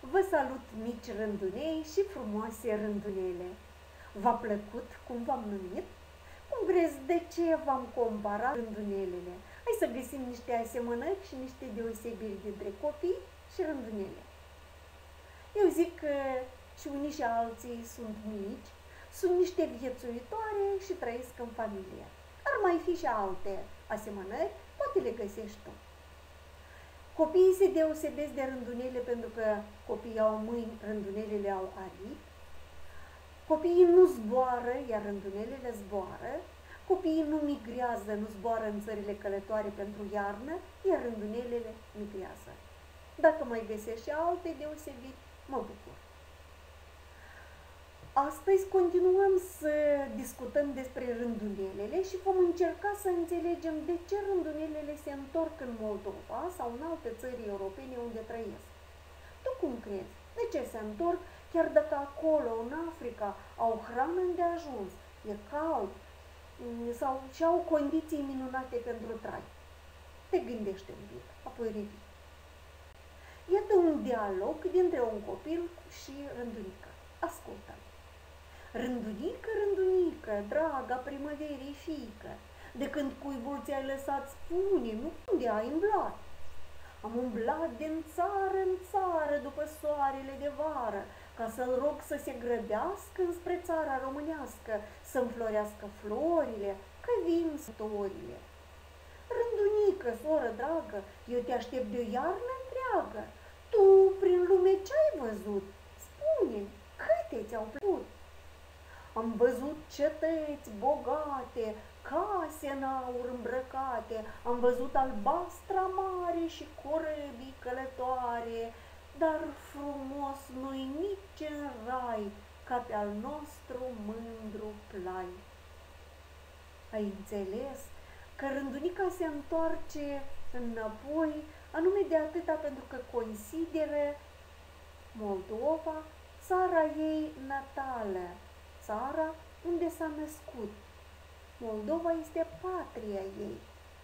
Vă salut, mici rândunei și frumoase rândunele! V-a plăcut cum v-am numit? Cum vreți, de ce v-am comparat rândunelele? Hai să găsim niște asemănări și niște deosebiri dintre copii și rândunele. Eu zic că și unii și alții sunt mici, sunt niște viețuitoare și trăiesc în familie. Ar mai fi și alte asemănări, poate le găsești tu. Copiii se deosebesc de rândunele pentru că copiii au mâini, rândunelele au aripi. Copiii nu zboară, iar rândunelele zboară. Copiii nu migrează, nu zboară în țările călătoare pentru iarnă, iar rândunelele migrează. Dacă mai găsești și alte deosebiri, mă bucur. Astăzi continuăm să discutăm despre rândunelele și vom încerca să înțelegem de ce rândunelele se întorc în Moldova sau în alte țări europene unde trăiesc. Tu cum crezi? De ce se întorc, chiar dacă acolo, în Africa, au hrană îndeajuns, e cald sau și au condiții minunate pentru trai? Te gândește un pic, apoi revii. Iată un dialog dintre un copil și rândunică. Ascultă! Rândunică, rândunică, draga primăverii fiică, de când cuibul ți-ai lăsat, spune-mi, unde ai umblat? Am umblat din țară în țară după soarele de vară, ca să-l rog să se grăbească înspre țara românească, să-mi florească florile, că vin storile. Rândunică, soră dragă, eu te aștept de o iarnă întreagă. Tu prin lume ce-ai văzut? Spune-mi, câte ți-au plăcut? Am văzut cetăți bogate, case în aur îmbrăcate, am văzut albastra mare și corăbii călătoare, dar frumos nu-i nici în rai, ca pe al nostru mândru plai. Ai înțeles că rândunica se întoarce înapoi, anume de atâta pentru că consideră Moldova țara ei natală, țara unde s-a născut. Moldova este patria ei.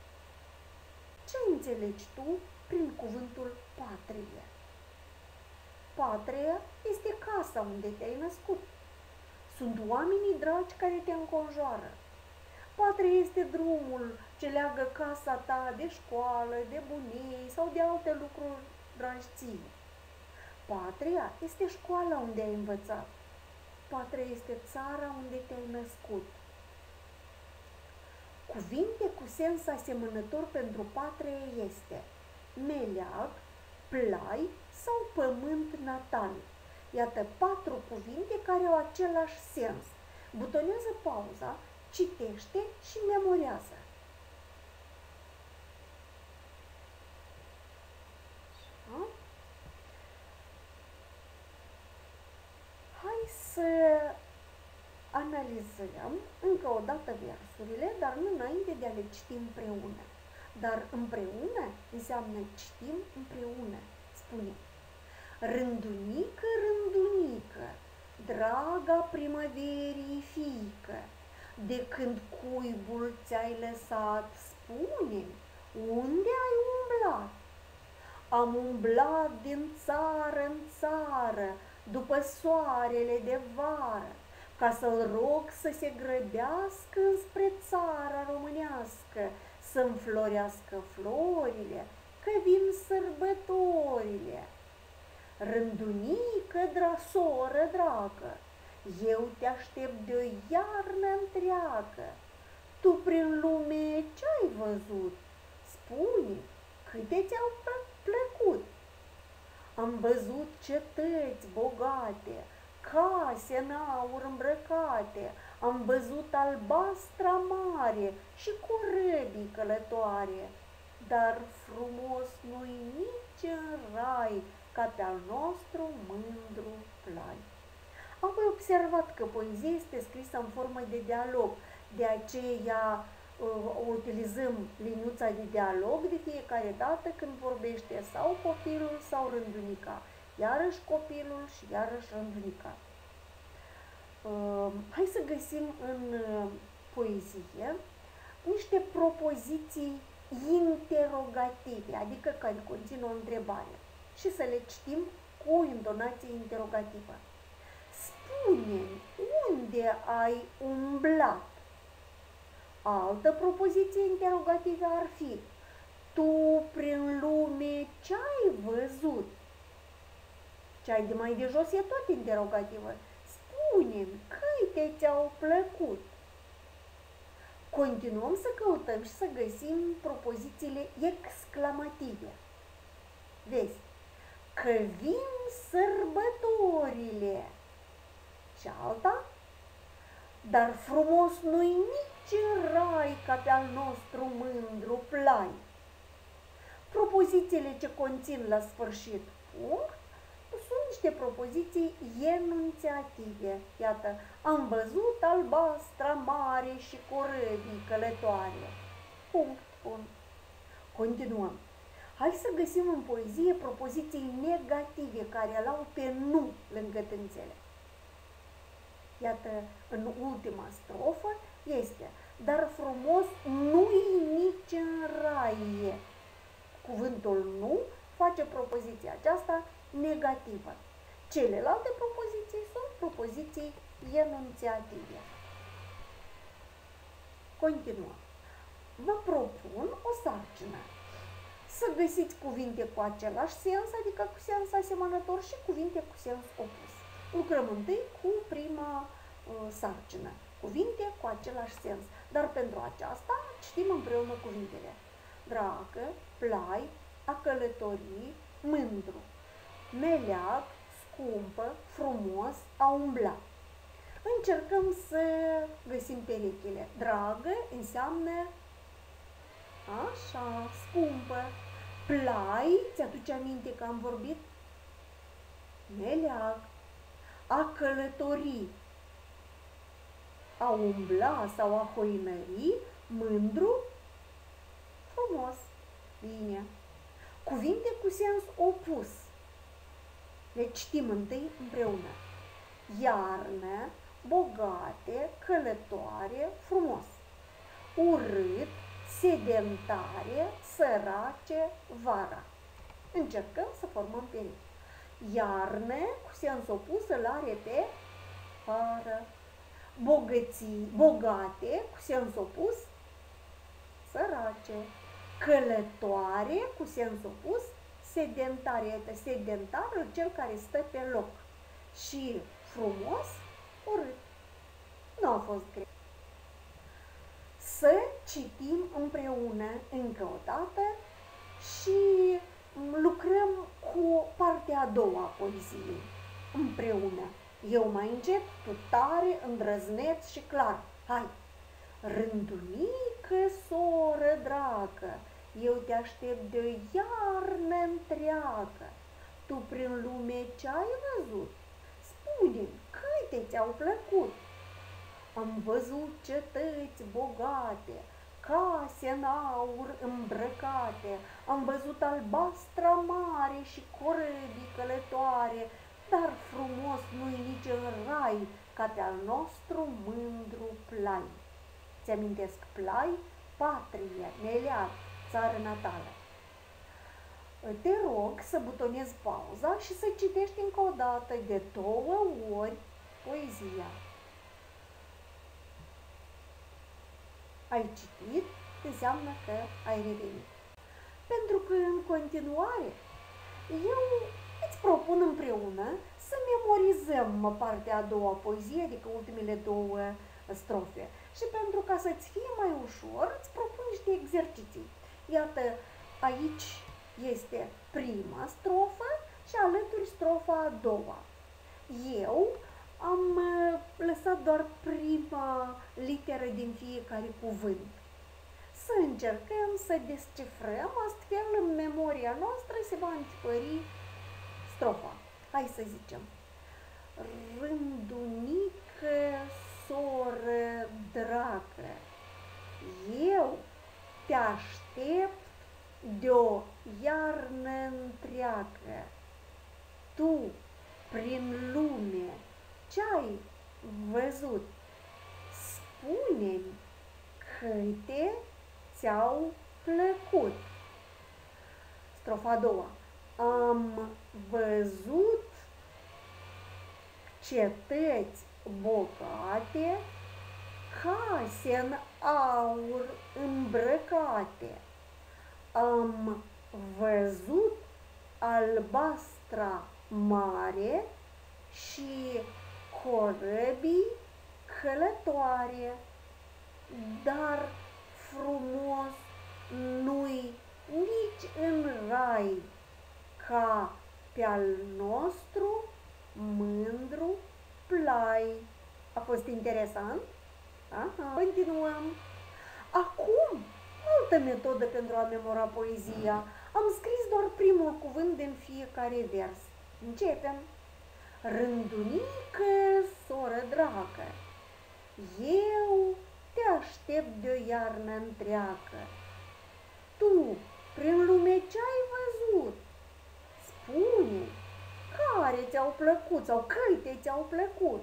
Ce înțelegi tu prin cuvântul patrie? Patria este casa unde te-ai născut. Sunt oamenii dragi care te înconjoară. Patria este drumul ce leagă casa ta de școală, de bunii sau de alte lucruri dragi ție. Patria este școala unde ai învățat. Patria este țara unde te-ai născut. Cuvinte cu sens asemănător pentru patrie este meleag, plai sau pământ natal. Iată 4 cuvinte care au același sens. Butonează pauza, citește și memorează. Hai să analizăm încă o dată versurile, dar nu înainte de a le citi împreună. Dar împreună înseamnă citim împreună. Spune: rândunică, rândunică, draga primăverii fiică, de când cuibul ți-ai lăsat, spune-mi, unde ai umblat? Am umblat din țară în țară, după soarele de vară, ca să-l rog să se grăbească înspre țara românească, să-mi florească florile, că vin sărbătorile. Rândunică, soră dragă, eu te aștept de o iarnă întreagă. Tu prin lume ce-ai văzut? Spune, câte ți-au plăcut? Am văzut cetăți bogate, case în aur îmbrăcate, am văzut albastra mare și corăbii călătoare, dar frumos nu-i nici în rai, ca pe al nostru mândru plai. Am observat că poezia este scrisă în formă de dialog, de aceea utilizăm liniuța de dialog de fiecare dată când vorbește sau copilul sau rândunica, iarăși copilul și iarăși rândunica. Hai să găsim în poezie niște propoziții interrogative, adică care conțin o întrebare, și să le citim cu intonație interogativă. Spune-mi, unde ai umblat? Altă propoziție interogativă ar fi: tu prin lume ce-ai văzut? Ce-ai de mai de jos e tot interogativă. Spune-mi, câte ți-au plăcut? Continuăm să căutăm și să găsim propozițiile exclamative. Vezi, că vin sărbătorile. Și alta, dar frumos nu-i nici în rai ca pe al nostru mândru plai. Propozițiile ce conțin la sfârșit punct sunt niște propoziții enunțiative. Iată, am văzut albastra mare și corăbii călătoare. Punct, punct. Continuăm. Hai să găsim în poezie propoziții negative care l-au pe nu lângă tânțele. Iată, în ultima strofă este: dar frumos nu-i nici în rai. Cuvântul nu face propoziția aceasta negativă. Celelalte propoziții sunt propoziții enunțiative. Continuăm. Vă propun o sarcină. Să găsiți cuvinte cu același sens, adică cu sens asemănător, și cuvinte cu sens opus. Lucrăm întâi cu prima sarcină. Cuvinte cu același sens. Dar pentru aceasta citim împreună cuvintele: dragă, plai, a călători, mândru, meleag, scumpă, frumos, a umbla. Încercăm să găsim perechile. Dragă înseamnă așa, scumpă. Plai, ți-aduce aminte că am vorbit? Meleag. A călători, a umbla sau a hoinări, mândru, frumos. Bine. Cuvinte cu sens opus. Le citim întâi împreună. Iarnă, bogate, călătoare, frumos. Urât, sedentare, sărace, vara. Încercăm să formăm perechi. Iarnă, cu sens opus, îl are pe vară. Bogate, cu sens opus, sărace. Călătoare, cu sens opus, sedentare. Sedentarul, cel care stă pe loc. Și frumos, urât. Nu a fost greu. Să citim împreună încă o dată și lucrăm cu partea a doua a poeziei împreună. Eu mai încep, tu tare, îndrăzneț și clar. Hai! Rândunică, soră dragă, eu te aștept de o iarnă întreagă. Tu prin lume ce-ai văzut? Spune-mi, câte ți-au plăcut? Am văzut cetăți bogate, case în aur îmbrăcate, am văzut albastra mare și corăbii călătoare, dar frumos nu-i nici în rai ca pe al nostru mândru plai. Ți-amintesc plai? Patrie, meleag, țară natală. Te rog să butonezi pauza și să citești încă o dată de 2 ori poezia. Ai citit, înseamnă că ai revenit. Pentru că în continuare eu îți propun împreună să memorizăm partea a doua a poeziei, adică ultimele 2 strofe. Și pentru ca să-ți fie mai ușor, îți propun niște exerciții. Iată, aici este prima strofă și alături strofa a doua. Eu am lăsat doar prima literă din fiecare cuvânt. Să încercăm să descifrăm, astfel în memoria noastră se va întipări strofa. Hai să zicem: rândunică, soră dragă, eu te aștept de o iarnă întreagă. Tu, prin lume, ce-ai văzut? Spune-mi, câte ți-au plăcut? Strofa a doua. Am văzut cetăți bogate, case în aur îmbrăcate. Am văzut albastra mare și corăbii călătoare, dar frumos nu-i nici în rai ca pe-al nostru mândru plai. A fost interesant? Aha, continuăm. Acum, altă metodă pentru a memora poezia. Am scris doar primul cuvânt din fiecare vers. Începem. Rândunică, soră dragă, eu te aștept de-o iarnă întreagă. Tu, prin lume ce-ai văzut? Spune, care ți-au plăcut sau câte ți-au plăcut?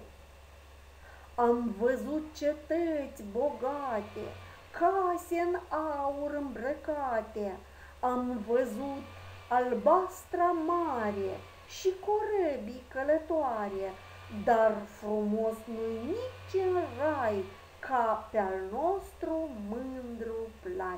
Am văzut cetăți bogate, case în aur îmbrăcate, am văzut albastra mare și corăbii călătoare, dar frumos nu-i nici în rai ca pe-al nostru mândru plai.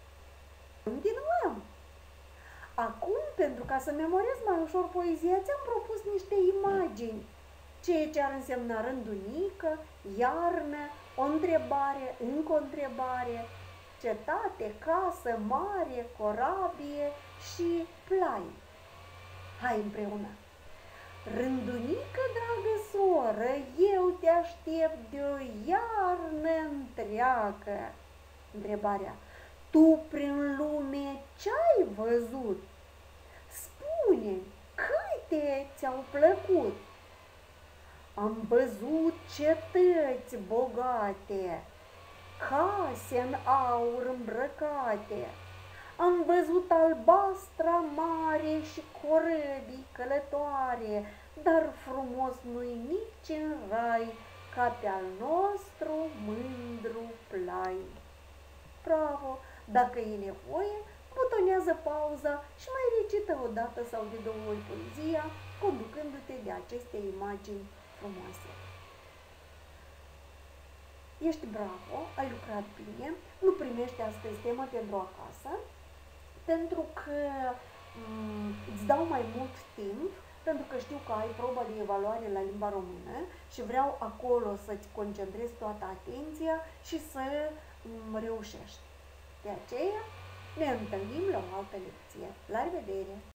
Continuăm! Acum, pentru ca să memorezi mai ușor poezia, ți-am propus niște imagini, ceea ce ar însemna rândunică, iarnă, o întrebare, încă o întrebare, cetate, casă, mare, corabie și plai. Hai împreună! Rândunică, dragă soră, eu te aștept de-o iarnă întreagă. Întrebarea: tu prin lume ce-ai văzut? Spune-mi, câte ți-au plăcut? Am văzut cetăți bogate, case în aur îmbrăcate, am văzut albastra mare și corăbii călătoare, dar frumos nu-i nici în rai ca pe-al nostru mândru plai. Bravo! Dacă e nevoie, butonează pauza și mai recită o dată sau de două ori poezia, conducându-te de aceste imagini frumoase. Ești bravo, ai lucrat bine, nu primești astăzi temă pentru acasă, pentru că îți dau mai mult timp, pentru că știu că ai proba de evaluare la limba română și vreau acolo să-ți concentrezi toată atenția și să reușești. De aceea ne întâlnim la o altă lecție. La revedere!